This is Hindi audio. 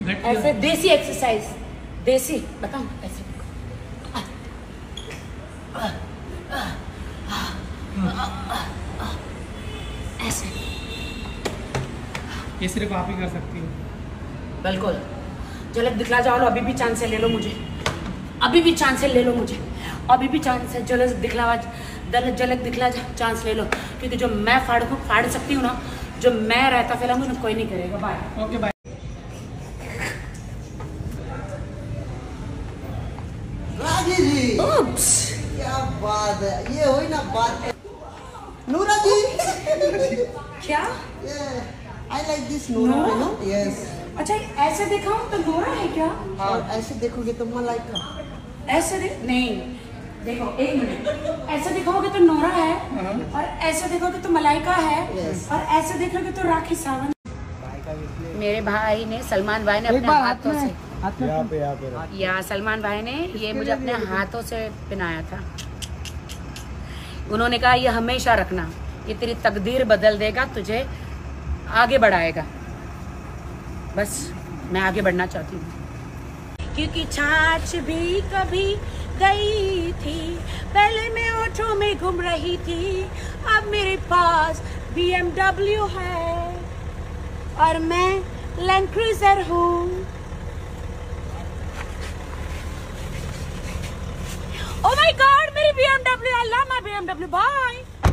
ऐसे देसी एक्सरसाइज, देसी बताऊं ऐसे ऐसे। ये सिर्फ आप ही कर सकती हो। बिल्कुल। झलक दिखला जाओ, अभी भी चांस से ले लो मुझे, अभी भी चांस से ले लो मुझे, अभी भी चांस है। झलक दिखला चांस ले लो, क्योंकि जो मैं फाड़ सकती हूँ ना, जो मैं रहता फैलाऊंगी ना, कोई नहीं करेगा। Bye. Okay bye. Raji ji, क्या बात है, ये हुई ना बात। नूरा जी क्या? I like this Noora, you know. Yes. अच्छा ऐसे दिखाऊं तो नोरा है क्या? और ऐसे देखोगे तो मलाइका। ऐसे नहीं, देखो एक मिनट, ऐसे दिखाओगे तो नोरा है, और ऐसे देखोगे तो मलाइका है, और ऐसे देखोगे तो राखी सावंत। मेरे भाई ने, सलमान भाई ने अपने हाथों से, या सलमान भाई ने ये मुझे अपने हाथों से पहनाया था। उन्होंने कहा ये हमेशा रखना, ये तेरी तकदीर बदल देगा, तुझे आगे बढ़ाएगा। बस मैं आगे बढ़ना चाहती हूँ, क्योंकि छाछ भी कभी गई थी, पहले मैं ऑटो में घूम रही थी, अब मेरे पास BMW है और मैं लैंड क्रूजर हूँ। ओह माय गॉड, मेरी BMW, I love my BMW, bye.